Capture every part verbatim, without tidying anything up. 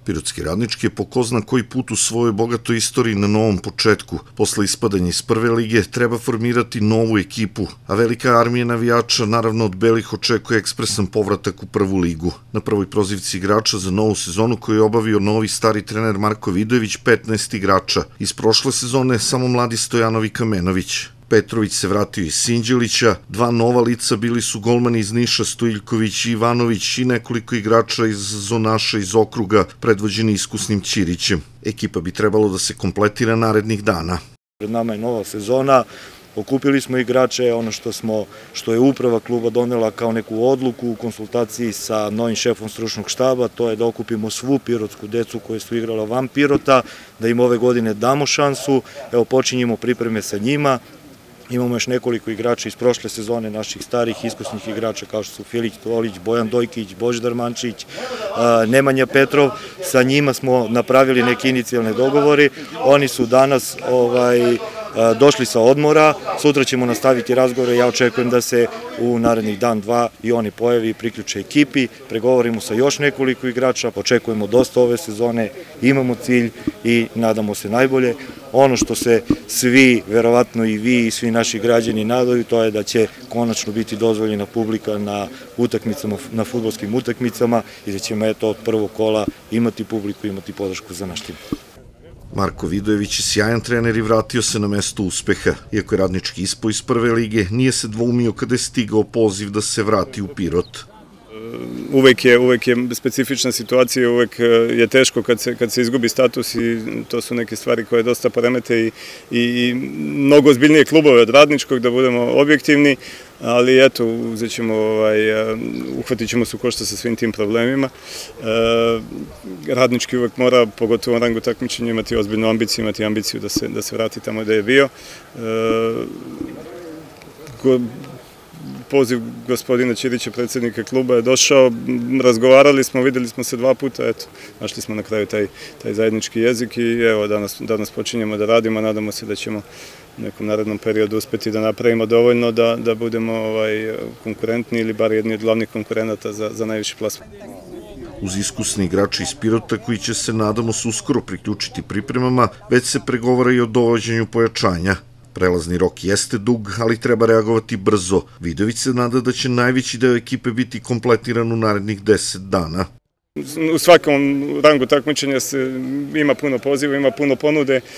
Pirotski Radnički je po ko zna koji put u svojoj bogatoj istoriji na novom početku. Posle ispadanja iz prve lige treba formirati novu ekipu, a velika armija navijača naravno od belih očekuje ekspresan povratak u prvu ligu. Na prvoj prozivci igrača za novu sezonu koju je obavio novi stari trener Marko Vidojević petnaest igrača. Iz prošle sezone samo mladi Stojanović i Kamenović. Petrović se vratio iz Sinđelića, dva nova lica bili su golmani iz Niša, Stojiljković i Ivanović i nekoliko igrača iz zonaša iz okruga, predvođeni iskusnim Ćirićem. Ekipa bi trebalo da se kompletira narednih dana. Pred nama je nova sezona, okupili smo igrače, ono što smo, što je uprava kluba donela kao neku odluku u konsultaciji sa novim šefom stručnog štaba, to je da okupimo svu pirotsku decu koja su igrala van Pirota, da im ove godine damo šansu, evo počinjemo pripreme sa njima. Imamo još nekoliko igrača iz prošle sezone, naših starih iskusnih igrača kao što su Filić Tolić, Bojan Dojkić, Božidar Mančić, Nemanja Petrov. Sa njima smo napravili neke inicijalne dogovore. Oni su danas ovaj, došli sa odmora, sutra ćemo nastaviti razgovore, ja očekujem da se u narednih dan, dva i oni pojavi i priključe ekipi, pregovorimo sa još nekoliko igrača, očekujemo dosta ove sezone, imamo cilj i nadamo se najbolje. Ono što se svi, verovatno i vi i svi naši građani nadaju, to je da će konačno biti dozvoljena publika na utakmicama, na fudbalskim utakmicama i da ćemo eto od prvog kola imati publiku, imati podršku za naš tim. Marko Vidojević je sjajan trener i vratio se na mesto uspeha. Iako je Radnički ispao iz prve lige, nije se dvoumio kada je stigao poziv da se vrati u Pirot. Uvek je, uvek je specifična situacija, uvek je teško kad se, kad se izgubi status i to su neke stvari koje dosta poremete i, i, i mnogo ozbiljnije klubove od Radničkog, da budemo objektivni, ali eto, uzet ćemo, ovaj, uhvatit ćemo se u koštac sa svim tim problemima. E, Radnički uvek mora, pogotovo u rangu takmičenja, imati ozbiljnu ambiciju, imati ambiciju da se, da se vrati tamo gde je bio. E, go, Poziv gospodina Ćirića, predsjednika kluba, je došao, razgovarali smo, videli smo se dva puta, eto, našli smo na kraju taj, taj zajednički jezik i evo, danas, danas počinjemo da radimo, nadamo se da ćemo u nekom narednom periodu uspeti da napravimo dovoljno da, da budemo ovaj, konkurentni ili bar jedni od glavnih konkurenata za, za najviši plasman. Uz iskusni igrači iz Pirota koji će se, nadamo se, uskoro priključiti pripremama, već se pregovara i o dovođenju pojačanja. Prelazni rok jeste dug, ali treba reagovati brzo. Vidojević se nada da će najveći deo ekipe biti kompletiran u narednih deset dana. U svakom rangu takmičenja se ima puno poziva, ima puno ponude. E,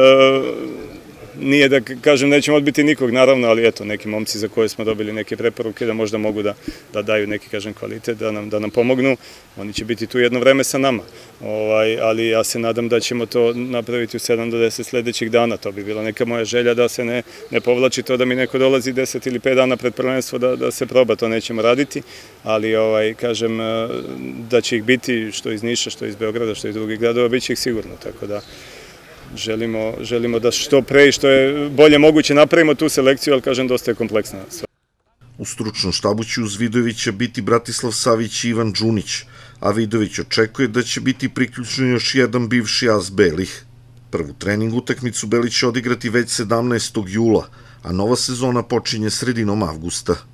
nije da kažem nećemo odbiti nikog, naravno, ali eto, neki momci za koje smo dobili neke preporuke da možda mogu da, da daju neki, kažem, kvalitet, da nam, da nam pomognu. Oni će biti tu jedno vreme sa nama, ovaj, ali ja se nadam da ćemo to napraviti u sedam do deset sledećih dana. To bi bila neka moja želja da se ne, ne povlači to da mi neko dolazi deset ili pet dana pred prvenstvo da, da se proba, to nećemo raditi, ali ovaj, kažem da će ih biti što iz Niša, što iz Beograda, što iz drugih gradova, bit će ih sigurno, tako da Želimo, želimo da što pre i što je bolje moguće napravimo tu selekciju, ali kažem dosta je kompleksna. U stručnom štabu će uz Vidojevića biti Bratislav Savić i Ivan Đunić, a Vidojević očekuje da će biti priključen još jedan bivši as belih. Prvu trening utakmicu Beli će odigrati već sedamnaestog jula, a nova sezona počinje sredinom avgusta.